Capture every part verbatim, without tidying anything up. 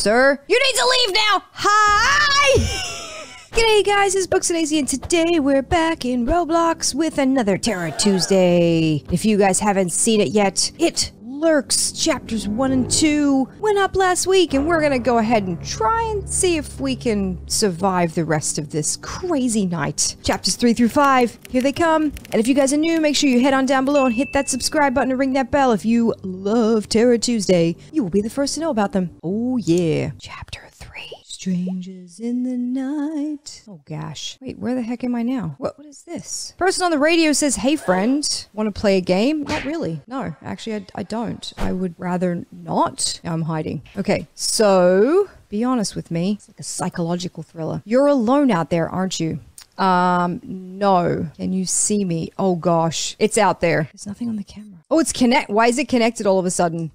Sir, you need to leave now. Hi! G'day guys, it's Books and A Z, and today we're back in Roblox with another Terror Tuesday. If you guys haven't seen it yet, it Lurks chapters one and two went up last week, and we're gonna go ahead and try and see if we can survive the rest of this crazy night. Chapters three through five, here they come. And if you guys are new, make sure you head on down below and hit that subscribe button and ring that bell. If you love Terror Tuesday, you will be the first to know about them. Oh yeah. Chapter three. Strangers in the night. Oh gosh. Wait, where the heck am I now? What, what is this? Person on the radio says, hey friend, want to play a game? Not really. No, actually I, I don't. I would rather not. Now I'm hiding. Okay, so be honest with me. It's like a psychological thriller. You're alone out there, aren't you? Um, no. Can you see me? Oh gosh. It's out there. There's nothing on the camera. Oh, it's connect. Why is it connected all of a sudden?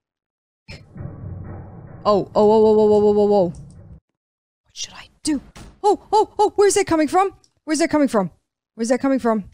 Oh, oh, oh, oh, oh, oh, oh, oh. What should I do? Oh, oh, oh, where's that coming from? Where's that coming from? Where's that coming from?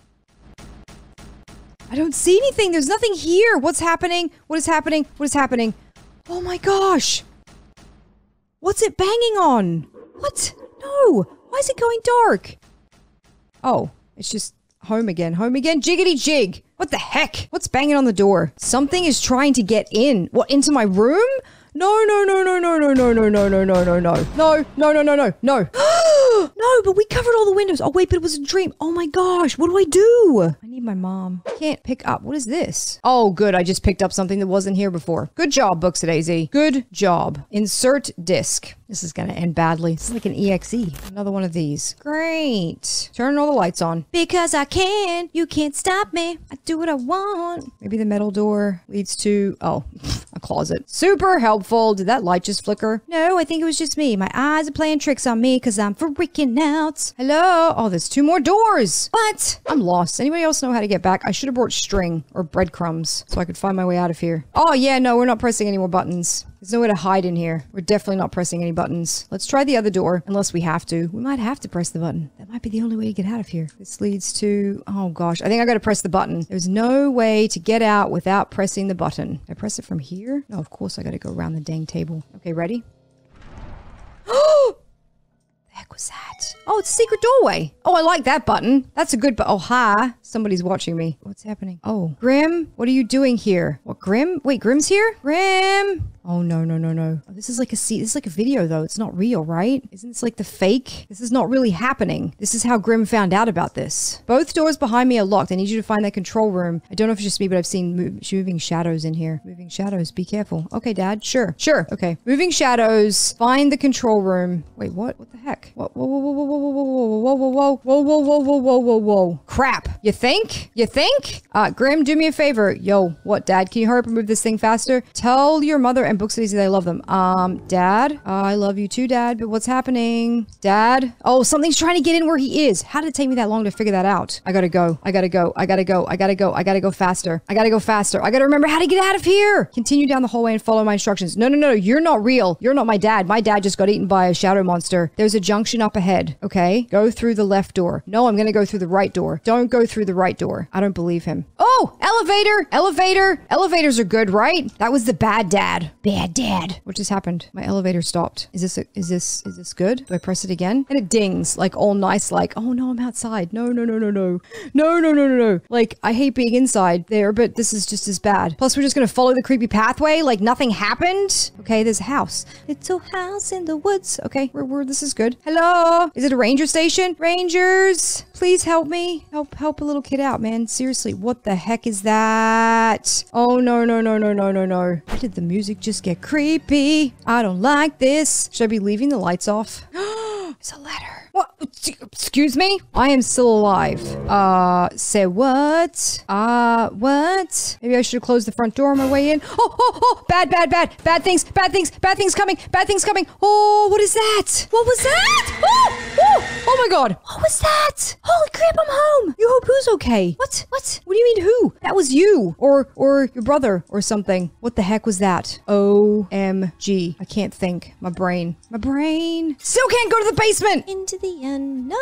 I don't see anything. There's nothing here. What's happening? What is happening? What is happening? Oh my gosh. What's it banging on? What? No. Why is it going dark? Oh, it's just home again. Home again. Jiggity jig. What the heck? What's banging on the door? Something is trying to get in. What, into my room? No, no, no, no, no, no, no, no, no, no, no, no, no, no, no, no, no, no, no. No, but we covered all the windows. Oh, wait, but it was a dream. Oh my gosh, what do I do? I need my mom. I can't pick up. What is this? Oh, good. I just picked up something that wasn't here before. Good job, Books at A Z. Good job. Insert disc. This is gonna end badly. This is like an E X E. Another one of these. Great. Turn all the lights on. Because I can. You can't stop me. I do what I want. Maybe the metal door leads to, oh, a closet. Super helpful. Did that light just flicker? No, I think it was just me. My eyes are playing tricks on me because I'm freaking out. Hello? Oh, there's two more doors. What? I'm lost. Anybody else know how to get back? I should have brought string or breadcrumbs so I could find my way out of here. Oh, yeah, no, we're not pressing any more buttons. There's nowhere to hide in here. We're definitely not pressing any buttons. Let's try the other door, unless we have to. We might have to press the button. That might be the only way to get out of here. This leads to... Oh, gosh. I think I gotta press the button. There's no way to get out without pressing the button. Can I press it from here? No, of course I gotta go around the dang table. Okay, ready? Oh! The heck was that? Oh, it's a secret doorway. Oh, I like that button. That's a good bu- Oh, hi. Somebody's watching me. What's happening? Oh, Grim, what are you doing here? What, Grim? Wait, Grim's here? Grim! Oh, no, no, no, no. Oh, this is like a see. This is like a video, though. It's not real, right? Isn't this like the fake? This is not really happening. This is how Grim found out about this. Both doors behind me are locked. I need you to find that control room. I don't know if it's just me, but I've seen move moving shadows in here. Moving shadows. Be careful. Okay, Dad. Sure. Sure. Okay. Moving shadows. Find the control room. Wait, what? What the heck? Whoa, whoa, whoa, whoa, whoa, whoa, whoa, whoa, whoa, whoa, whoa, whoa, whoa, whoa, whoa, whoa, whoa. Crap. You think? You think? Uh, Grim, do me a favor. Yo, what, Dad? Can you hurry up and move this thing faster? Tell your mother and Books at A Z that I love them. Um, Dad? Uh, I love you too, Dad, but what's happening? Dad? Oh, something's trying to get in where he is. How did it take me that long to figure that out? I gotta go. I gotta go. I gotta go. I gotta go. I gotta go faster. I gotta go faster. I gotta remember how to get out of here. Continue down the hallway and follow my instructions. No, no, no. You're not real. You're not my dad. My dad just got eaten by a shadow monster. There's a junction up ahead. Okay? Go through the left door. No, I'm gonna go through the right door. Don't go through the right door. I don't believe him. Oh, elevator, elevator. Elevators are good, right? That was the bad dad. Bad dad. What just happened? My elevator stopped. Is this, a, is this, is this good? Do I press it again? And it dings, like all nice, like, oh no, I'm outside. No, no, no, no, no. No, no, no, no, no. Like, I hate being inside there, but this is just as bad. Plus, we're just gonna follow the creepy pathway, like nothing happened. Okay, there's a house. Little house in the woods. Okay, we're, we're, this is good. Hello? Is it a ranger station? Rangers, please help me. Help, help a little kid out, man. Seriously, what the heck is that? Oh, no, no, no, no, no, no, no. Why did the music just get creepy? I don't like this. Should I be leaving the lights off? It's a letter. What? Excuse me? I am still alive. Uh, say what? Uh, what? Maybe I should have closed the front door on my way in. Oh, oh, oh, bad, bad, bad, bad things, bad things, bad things coming, bad things coming. Oh, what is that? What was that? Oh, oh, oh my God. What was that? Holy crap, I'm home. You hope who's okay? What? What? What do you mean who? That was you or, or your brother or something. What the heck was that? O M G. I can't think. My brain. My brain. Still can't go to the basement. Into the unknown.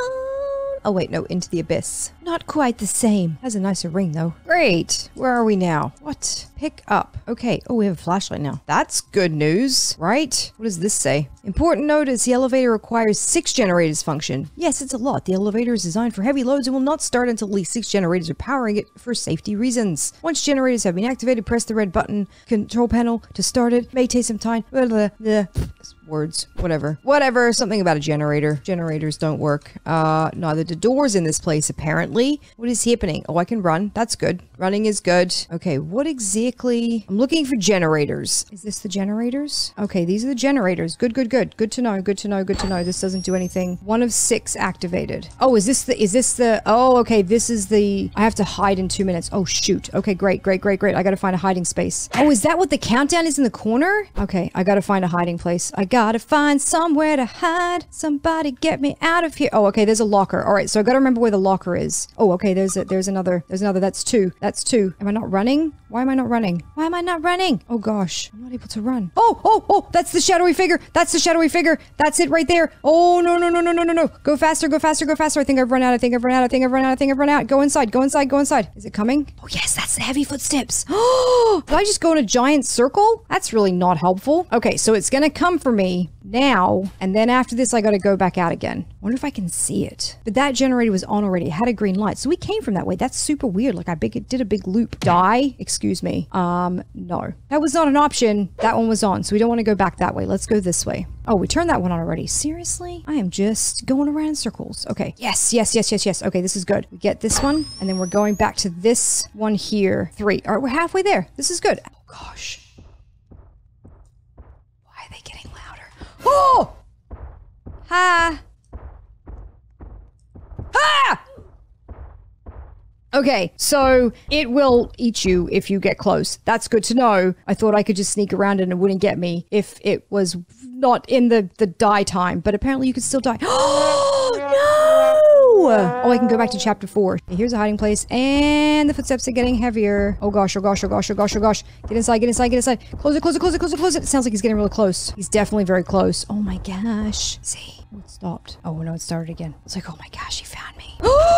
Oh wait, no, into the abyss. Not quite the same. Has a nicer ring though. Great. Where are we now? What? Pick up. Okay. Oh, we have a flashlight now. That's good news, right? What does this say? Important notice, the elevator requires six generators function. Yes, it's a lot. The elevator is designed for heavy loads and will not start until at least six generators are powering it for safety reasons. Once generators have been activated, press the red button control panel to start it. May take some time. Blah, blah, blah. Words. Whatever. Whatever. Something about a generator. Generators don't work. Uh, neither do doors in this place, apparently. What is happening? Oh, I can run. That's good. Running is good. Okay, what exactly? I'm looking for generators. Is this the generators? Okay, these are the generators. Good, good, good. Good to know. Good to know. Good to know. This doesn't do anything. One of six activated. Oh, is this the, is this the, oh, okay, this is the, I have to hide in two minutes. Oh, shoot. Okay, great, great, great, great. I gotta find a hiding space. Oh, is that what the countdown is in the corner? Okay, I gotta find a hiding place. I got Gotta find somewhere to hide. Somebody get me out of here. Oh, okay, there's a locker. All right, so I gotta remember where the locker is. Oh, okay, there's a, there's another. There's another. That's two. That's two. Am I not running? Why am I not running? Why am I not running? Oh gosh, I'm not able to run. Oh, oh, oh, that's the shadowy figure. That's the shadowy figure. That's it right there. Oh, no, no, no, no, no, no, no. Go faster, go faster, go faster. I think I've run out. I think I've run out. I think I've run out. I think I've run out. Go inside, go inside, go inside. Is it coming? Oh yes, that's the heavy footsteps. Oh, did I just go in a giant circle? That's really not helpful. Okay, so it's gonna come for me now, and then after this I gotta go back out again. I wonder if I can see it. But that generator was on already. It had a green light, so we came from that way. That's super weird. Like I big it did a big loop. Die? Excuse me. Um, no. That was not an option. That one was on, so we don't want to go back that way. Let's go this way. Oh, we turned that one on already. Seriously? I am just going around in circles. Okay. Yes, yes, yes, yes, yes. Okay, this is good. We get this one, and then we're going back to this one here. Three. All right, we're halfway there. This is good. Oh gosh. Why are they getting louder? Oh! Ha! Ha! Okay, so it will eat you if you get close. That's good to know. I thought I could just sneak around and it wouldn't get me if it was not in the, the die time, but apparently you could still die. Oh, no! Oh, I can go back to chapter four. Here's a hiding place, and the footsteps are getting heavier. Oh gosh, oh gosh, oh gosh, oh gosh, oh gosh. Get inside, get inside, get inside. Close it, close it, close it, close it, close it. It sounds like he's getting really close. He's definitely very close. Oh my gosh. See? Oh, it stopped. Oh no, it started again. It's like, oh my gosh, he found me.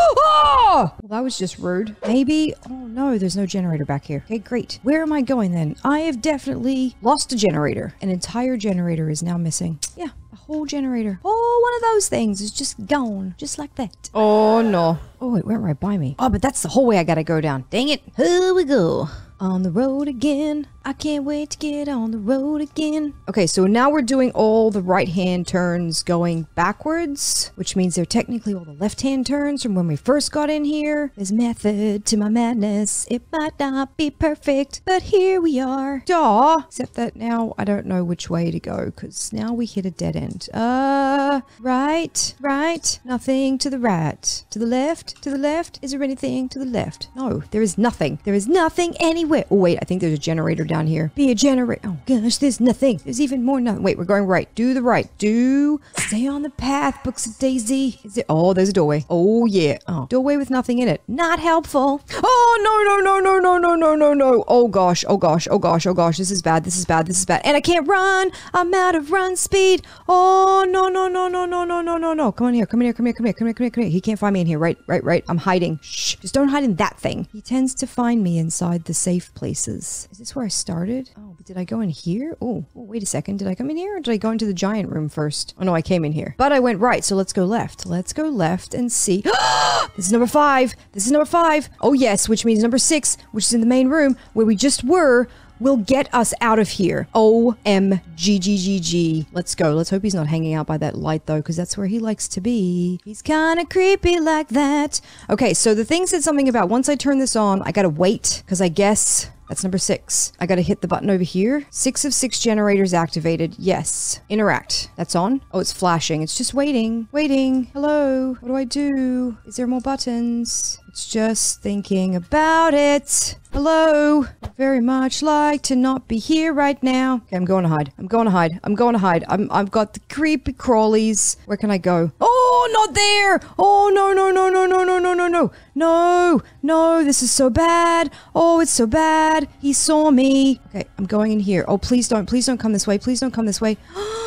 Oh! Well, that was just rude. Maybe. Oh no, there's no generator back here. Okay, great. Where am I going then? I have definitely lost a generator. An entire generator is now missing. Yeah, a whole generator. Oh, one of those things is just gone. Just like that. Oh no. Oh, it went right by me. Oh, but that's the whole way I gotta go down. Dang it. Here we go. On the road again. I can't wait to get on the road again. Okay, so now we're doing all the right-hand turns going backwards, which means they're technically all the left-hand turns from when we first got in here. There's method to my madness. It might not be perfect, but here we are. Duh. Except that now I don't know which way to go, because now we hit a dead end. Uh, right, right. Nothing to the right. To the left, to the left. Is there anything to the left? No, there is nothing. There is nothing anywhere. Oh, wait, I think there's a generator down here. Be a generator. Oh gosh, there's nothing. There's even more nothing. Wait, we're going right. Do the right. Do stay on the path, Books of Daisy. Is it? Oh, there's a doorway. Oh yeah. Oh, doorway with nothing in it. Not helpful. Oh no no no no no no no no no. Oh gosh. Oh gosh. Oh gosh. Oh gosh. This is bad. This is bad. This is bad. And I can't run. I'm out of run speed. Oh no no no no no no no no no. Come on here. Come in here. Come here. Come here. Come here. Come here. Come here. He can't find me in here. Right. Right. Right. I'm hiding. Shh. Just don't hide in that thing. He tends to find me inside the safe places. Is this where I started? Oh, but did I go in here? Oh, oh, wait a second. Did I come in here or did I go into the giant room first? Oh no, I came in here. But I went right, so let's go left. Let's go left and see. This is number five. This is number five. Oh yes, which means number six, which is in the main room where we just were, will get us out of here. O M G G G G. Let's go. Let's hope he's not hanging out by that light though, because that's where he likes to be. He's kind of creepy like that. Okay, so the thing said something about once I turn this on, I gotta wait, because I guess... That's number six. I gotta hit the button over here. Six of six generators activated. Yes. Interact. That's on. Oh, it's flashing. It's just waiting. Waiting. Hello. What do I do? Is there more buttons? It's just thinking about it. Hello. I'd very much like to not be here right now. Okay, I'm going to hide. I'm going to hide. I'm going to hide. I'm, I've got the creepy crawlies. Where can I go? Oh, not there. Oh, no, no, no, no, no, no, no, no, no. no, no, this is so bad. Oh, it's so bad. He saw me. Okay, I'm going in here. Oh, please don't, please don't come this way. Please don't come this way.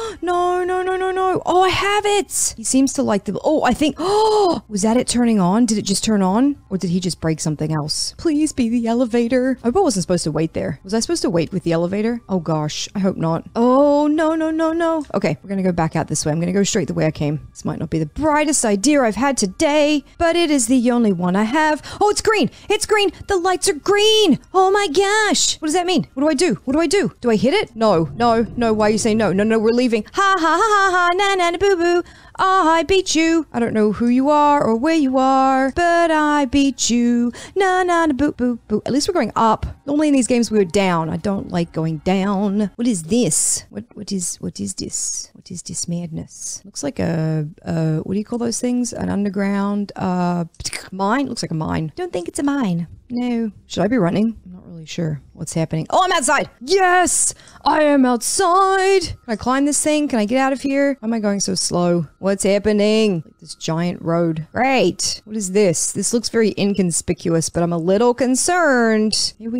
No, no, no, no, no. Oh, I have it. He seems to like the, oh, I think, oh, was that it turning on? Did it just turn on? Or did he just break something else? Please be the elevator. I hope I wasn't supposed to wait there. Was I supposed to wait with the elevator? Oh gosh, I hope not. Oh, no, no, no, no. Okay, we're gonna go back out this way. I'm gonna go straight the way I came. This might not be the brightest idea I've had today, but it is the only one I have. Oh, it's green. It's green. The lights are green. Oh my gosh. What does that mean? What do I do? What do I do? Do I hit it? No, no, no. Why are you saying no? No, no, we're leaving. Ha ha ha ha ha, na na na boo boo. I beat you. I don't know who you are or where you are, but I beat you. Na na na boo boo boo. At least we're going up. Normally in these games we were down. I don't like going down. What is this? What what is what is this? What is this madness? Looks like a uh what do you call those things? An underground uh mine? Looks like a mine. Don't think it's a mine. No. Should I be running? I'm not really sure what's happening. Oh, I'm outside. Yes, I am outside. Can I climb this thing? Can I get out of here? Why am I going so slow? What's happening? Like this giant road. Great. What is this? This looks very inconspicuous, but I'm a little concerned. Here we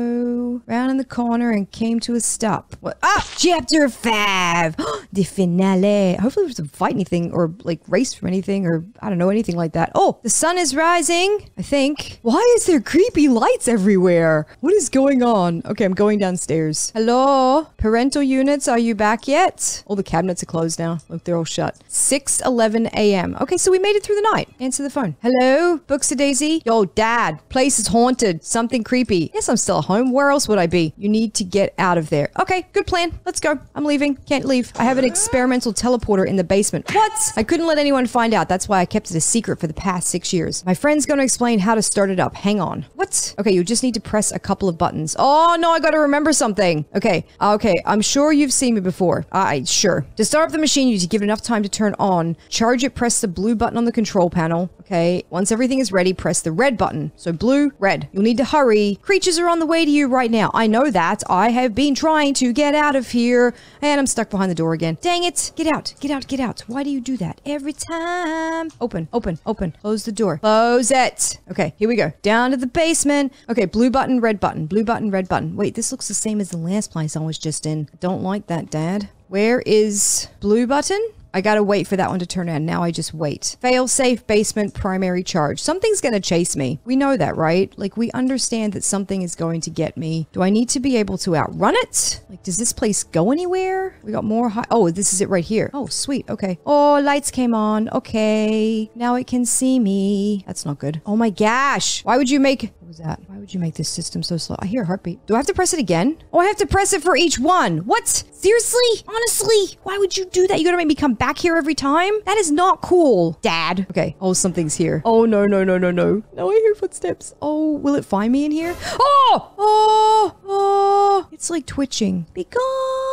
go. Round in the corner and came to a stop. What? Ah, chapter five. The finale. Hopefully we don't fight anything or like race from anything or I don't know, anything like that. Oh, the sun is rising, I think. Why is there creepy lights everywhere? What is going on? Okay, I'm going downstairs. Hello? Parental units, are you back yet? All the cabinets are closed now. Look, they're all shut. six eleven a m Okay, so we made it through the night. Answer the phone. Hello? Books a Daisy? Yo, Dad. Place is haunted. Something creepy. Yes, I'm still at home. Where else would I be? You need to get out of there. Okay, good plan. Let's go. I'm leaving. Can't leave. I have an experimental teleporter in the basement. What? I couldn't let anyone find out. That's why I kept it a secret for the past six years. My friend's gonna explain how to start it up. Hang on. What? Okay, you just need to press a couple of buttons. Oh, no, I gotta remember something. Okay, okay, I'm sure you've seen me before. I, sure. To start up the machine, you need to give it enough time to turn on. Charge it, press the blue button on the control panel. Okay, once everything is ready, press the red button. So blue, red. You'll need to hurry. Creatures are on the way to you right now. I know that. I have been trying to get out of here, and I'm stuck behind the door again. Dang it. Get out, get out, get out. Why do you do that every time? Open, open, open. Close the door. Close it. Okay, here we go. Down to the basement. Okay, blue button, red button, blue button, red button. Wait, this looks the same as the last place I was just in. I don't like that, Dad. Where is blue button? I gotta wait for that one to turn on. Now I just wait. Fail safe basement primary charge. Something's gonna chase me. We know that, right? Like, we understand that something is going to get me. Do I need to be able to outrun it? Like, does this place go anywhere? We got more high. Oh, this is it right here. Oh, sweet. Okay. Oh, lights came on. Okay. Now it can see me. That's not good. Oh my gosh. Why would you make... What was that? Why would you make this system so slow? I hear a heartbeat. Do I have to press it again? Oh, I have to press it for each one. What? Seriously? Honestly? Why would you do that? You gotta make me come back here every time? That is not cool, Dad. Okay. Oh, something's here. Oh, no, no, no, no, no. No, I hear footsteps. Oh, will it find me in here? Oh! Oh! Oh! It's like twitching. Be gone.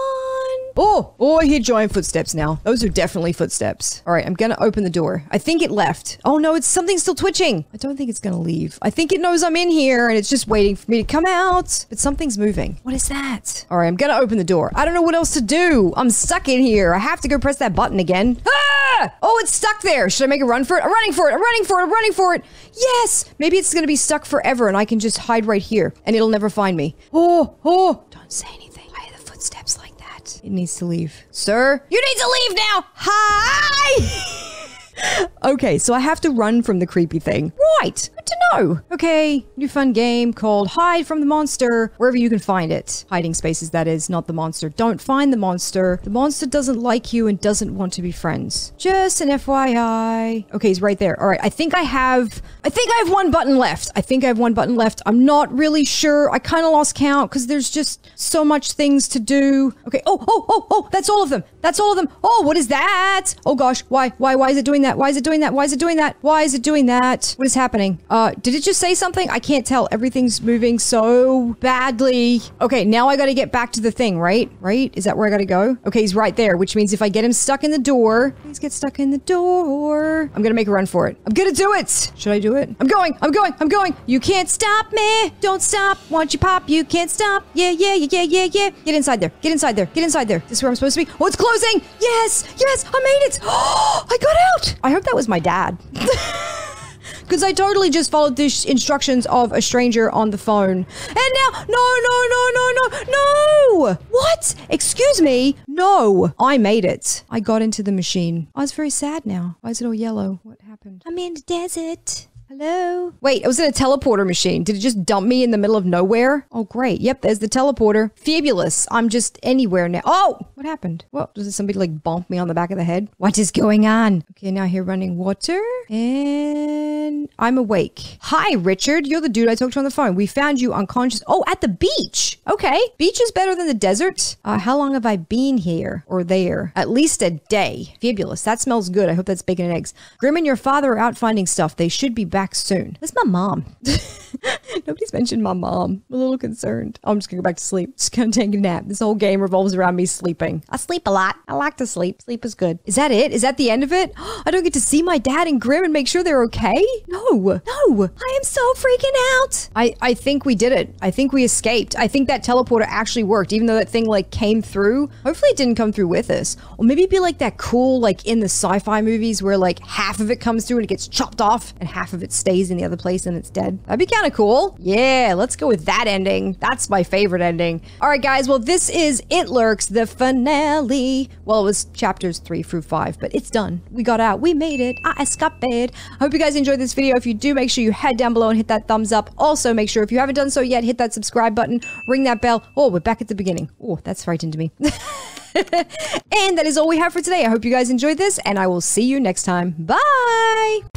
Oh! Oh, I hear giant footsteps now. Those are definitely footsteps. All right, I'm gonna open the door. I think it left. Oh, no, it's something still twitching. I don't think it's gonna leave. I think it knows I'm in here and it's just waiting for me to come out. But something's moving. What is that? All right, I'm gonna open the door. I don't know what else to do. I'm stuck in here. I have to go press that button again. Ah! Oh, it's stuck there. Should I make a run for it? I'm running for it. I'm running for it. I'm running for it. Yes! Maybe it's gonna be stuck forever and I can just hide right here and it'll never find me. Oh, oh. Don't say anything. I hear the footsteps like that. It needs to leave. Sir? You need to leave now! Hi! Okay, so I have to run from the creepy thing. Right, good to know. Okay, new fun game called Hide from the Monster, wherever you can find it. Hiding spaces, that is, not the monster. Don't find the monster. The monster doesn't like you and doesn't want to be friends. Just an F Y I. Okay, he's right there. All right, I think I have... I think I have one button left. I think I have one button left. I'm not really sure. I kind of lost count because there's just so much things to do. Okay, oh, oh, oh, oh, that's all of them. That's all of them. Oh, what is that? Oh gosh, why, why, why is it doing that? Why is it doing that? Why is it doing that? Why is it doing that? What is happening? Uh, did it just say something? I can't tell. Everything's moving so badly. Okay, now I gotta get back to the thing, right? Right? Is that where I gotta go? Okay, he's right there, which means if I get him stuck in the door, please get stuck in the door. I'm gonna make a run for it. I'm gonna do it. Should I do it? I'm going. I'm going. I'm going. You can't stop me. Don't stop. Once you pop, you can't stop. Yeah, yeah, yeah, yeah, yeah, yeah. Get inside there. Get inside there. Get inside there. This is where I'm supposed to be. Oh, it's closing. Yes. Yes. I made it. Oh, I got out. I hope that was my dad. Because I totally just followed the sh- instructions of a stranger on the phone. And now, no, no, no, no, no, no! What? Excuse me? No. I made it. I got into the machine. I was very sad now. Why is it all yellow? What happened? I'm in the desert. Hello? Wait, I was in a teleporter machine. Did it just dump me in the middle of nowhere? Oh, great. Yep, there's the teleporter. Fabulous. I'm just anywhere now. Oh! What happened? What? Does somebody like bonk me on the back of the head? What is going on? Okay, now I hear running water. And I'm awake. Hi, Richard. You're the dude I talked to on the phone. We found you unconscious. Oh, at the beach. Okay. Beach is better than the desert. Uh, how long have I been here or there? At least a day. Fabulous. That smells good. I hope that's bacon and eggs. Grim and your father are out finding stuff. They should be back soon. That's my mom. Nobody's mentioned my mom. I'm a little concerned. I'm just gonna go back to sleep. Just gonna take a nap. This whole game revolves around me sleeping. I sleep a lot. I like to sleep. Sleep is good. Is that it? Is that the end of it? I don't get to see my dad and Grim and make sure they're okay? No. No. I am so freaking out. I, I think we did it. I think we escaped. I think that teleporter actually worked, even though that thing like came through. Hopefully it didn't come through with us. Or maybe it'd be like that cool, like in the sci-fi movies where like half of it comes through and it gets chopped off and half of it stays in the other place and it's dead. That'd be kind of cool. Yeah, let's go with that ending. That's my favorite ending. All right, guys. Well, this is It Lurks, the finale. Well, it was chapters three through five, but it's done. We got out. We made it. I escaped. I hope you guys enjoyed this video. If you do, make sure you head down below and hit that thumbs up. Also, make sure if you haven't done so yet, hit that subscribe button, ring that bell. Oh, we're back at the beginning. Oh, that's frightened me. And that is all we have for today. I hope you guys enjoyed this, and I will see you next time. Bye!